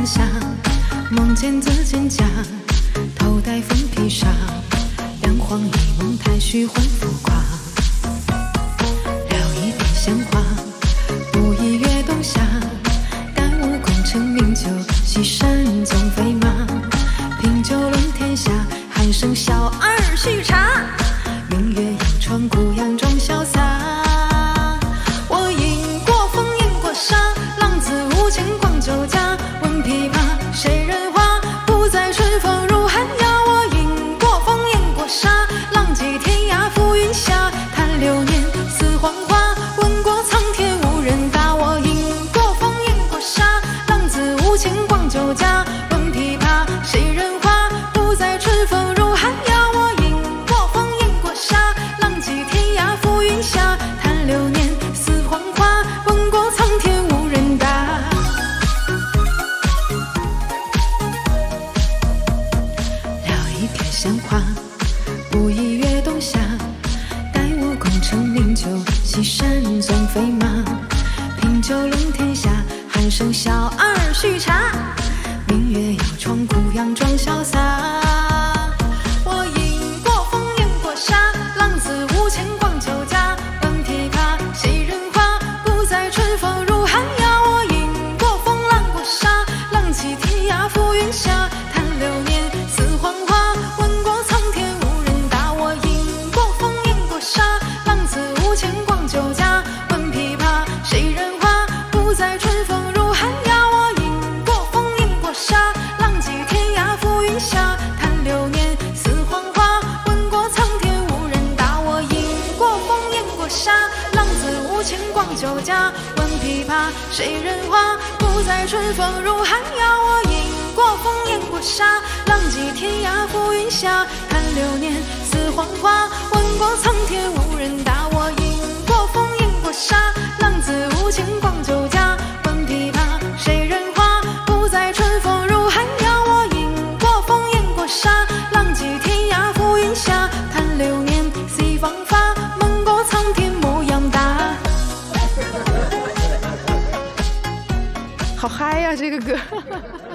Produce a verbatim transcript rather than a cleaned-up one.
下，梦见自蒹葭，头戴凤披纱，两黄一梦太虚幻浮夸。聊一遍闲话，不宜越冬夏，但无功成名就，西山总飞马。品酒论天下，喊声小儿须茶。明月扬窗，孤阳装潇洒。我饮过风，饮过沙，浪子无情逛酒家。闻琵琶，谁人花？不在春风入寒鸦。我饮过风，饮过沙，浪迹天涯浮云下。叹流年似黄花，问过苍天无人答。我饮过风，饮过沙，浪子无情逛酒家。闻琵琶，谁人花？不在春风入寒鸦。我饮过风，饮过沙，浪迹天涯浮云下。叹流年似黄花，问过苍天无人答。聊一片闲话，不宜越冬夏。待我功成名就，西山总飞马。品酒论天下，喊声小儿须茶。明月摇窗，孤阳装潇洒。我饮过风，饮过沙，浪子无情逛酒家。闻琵琶，谁人花？不在春风入寒鸦。我饮过风，浪过沙，浪迹天涯浮云下。叹流年似黄花，问过苍天无人答。我饮过风，饮过沙，浪子无情逛酒家。闻琵琶，谁人花？不在春风入寒鸦。我饮过风，饮过沙，浪迹天涯浮云下。叹流年似黄花，问过苍天无人答。我饮过风，饮过沙，浪子无情逛酒家。闻琵琶，谁人花？不在春风入寒鸦。我饮过风，饮过沙，浪迹天涯浮云下。叹流年似黄花，问过苍天无人答。我饮过风，饮过沙，浪子无情逛酒家。闻琵琶，谁人花？不在春风入寒鸦。我饮过风，饮过沙，浪迹天涯浮云下。叹流年似黄花，问过苍天无样答。好嗨呀，这个歌！